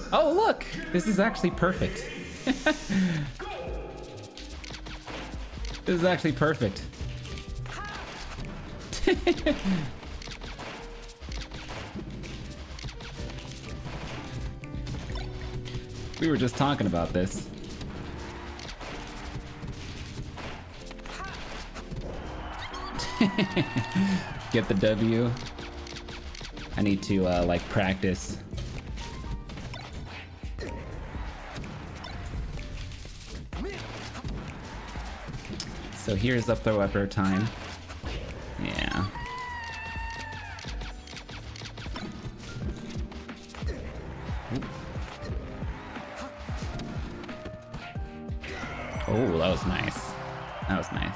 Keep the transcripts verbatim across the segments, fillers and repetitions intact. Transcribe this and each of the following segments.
Oh, look! This is actually perfect. This is actually perfect. We were just talking about this. Get the W. I need to, uh, like, practice. So here's up throw upper time. Yeah. Oh, that was nice. That was nice.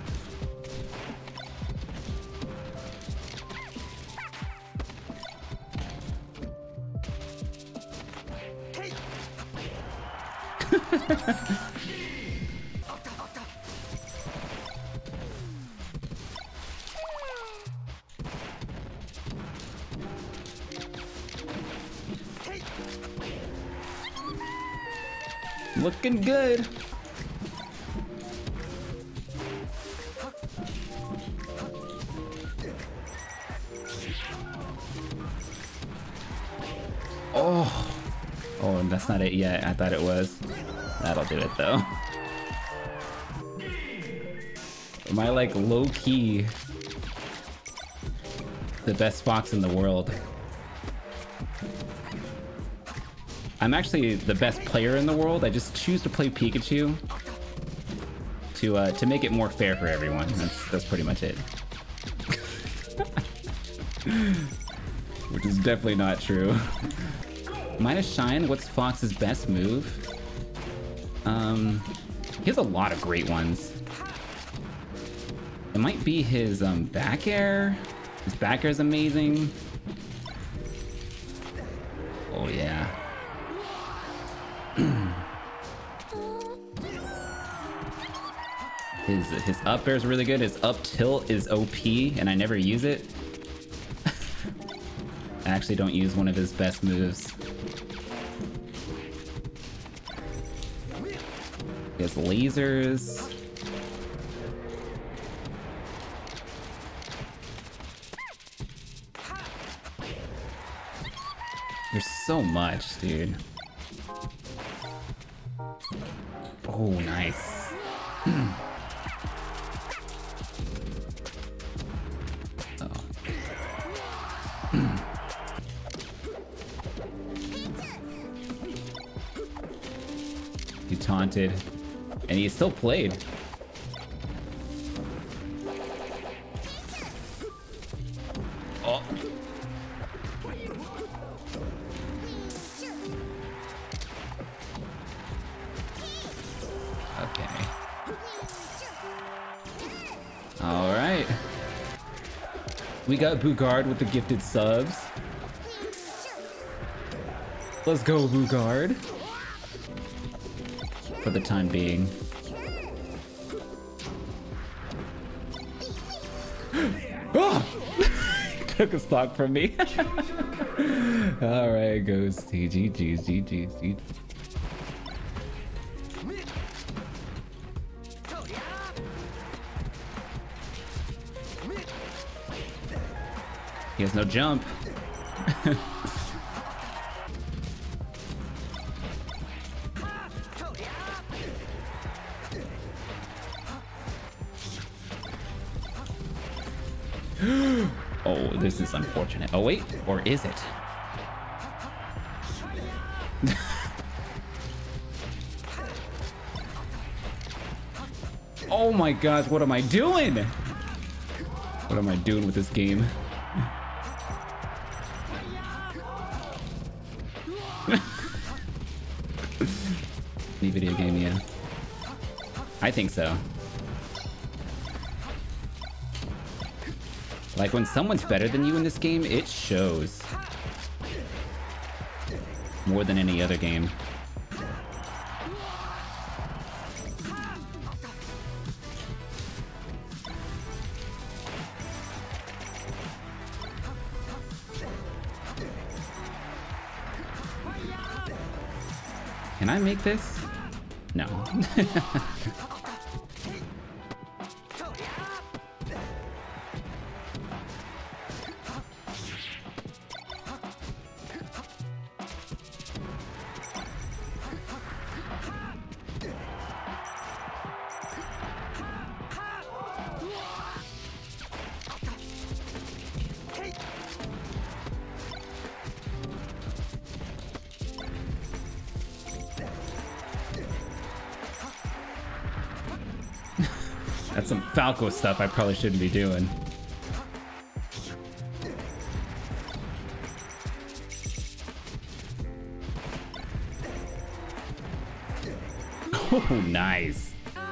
Looking good. Oh. Oh, and that's not it yet. I thought it was. That'll do it though. Am I like low-key the best fox in the world? I'm actually the best player in the world. I just choose to play Pikachu to uh, to make it more fair for everyone. That's that's pretty much it. Which is definitely not true. Minus Shine, what's Fox's best move? Um, he has a lot of great ones. It might be his um, back air. His back air is amazing. Oh yeah. His his up air is really good. His up tilt is O P, and I never use it. I actually don't use one of his best moves. He has lasers. There's so much, dude. Oh, nice. Oh. He taunted, and he still played. Oh. Okay. All right. We got Bugard with the gifted subs. Let's go, Bugard. For the time being. Oh! Took a stock from me. All right, goes G G G G G G. He has no jump. Oh, this is unfortunate. Oh wait, or is it? Oh my gosh, what am I doing? What am I doing with this game? Any video game, yeah. I think so. Like, when someone's better than you in this game, it shows. More than any other game. Can I make this? No. That's some Falco stuff I probably shouldn't be doing. Oh, nice.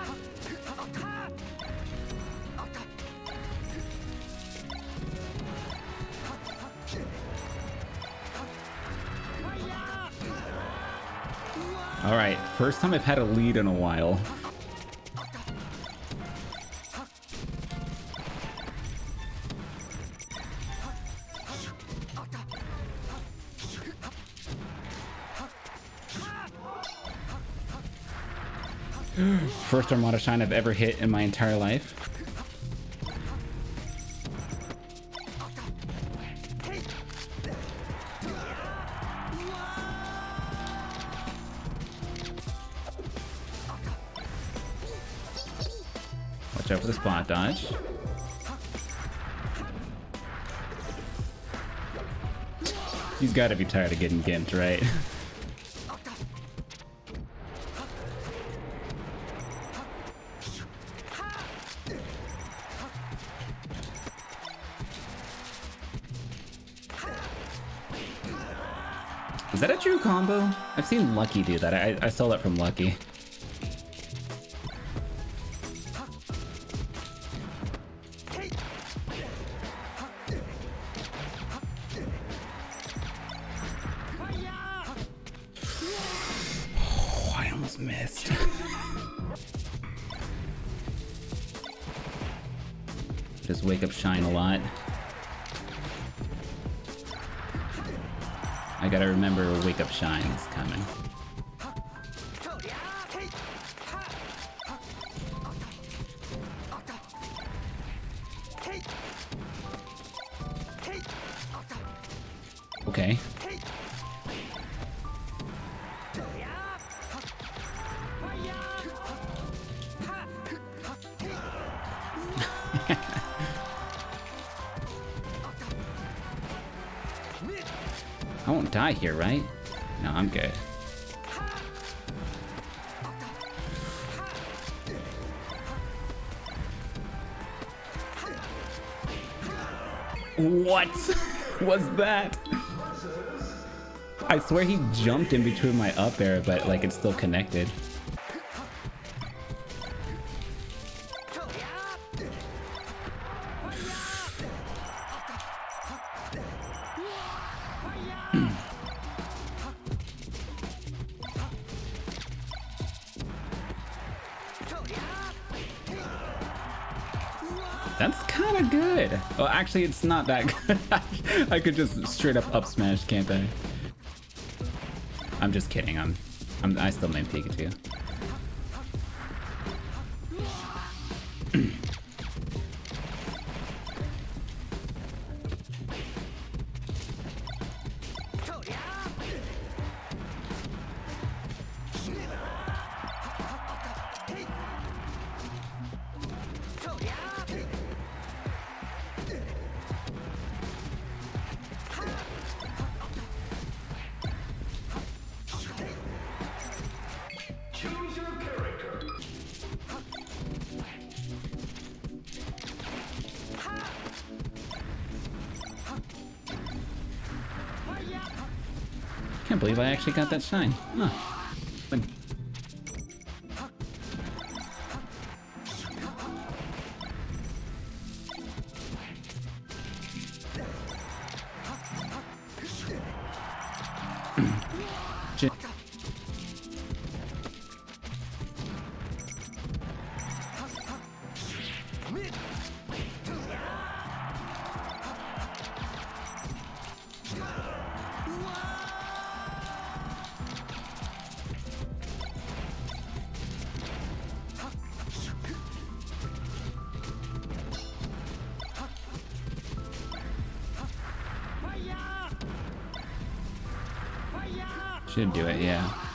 All right, first time I've had a lead in a while. First Armada Shine I've ever hit in my entire life. Watch out for the spot dodge. He's got to be tired of getting gimped, right? Is that a true combo? I've seen Lucky do that. I, I stole that from Lucky. Oh, I almost missed. Just wake up Shine a lot. I gotta remember Wake Up Shine is coming. Okay. I won't die here, right? No, I'm good. What was that? I swear he jumped in between my up air, but like it's still connected. That's kind of good. Well, actually, it's not that good. I could just straight up up smash, can't I? I'm just kidding. I'm, I'm I still main Pikachu. Can't believe I actually got that shine. Huh. When... Should do it, yeah.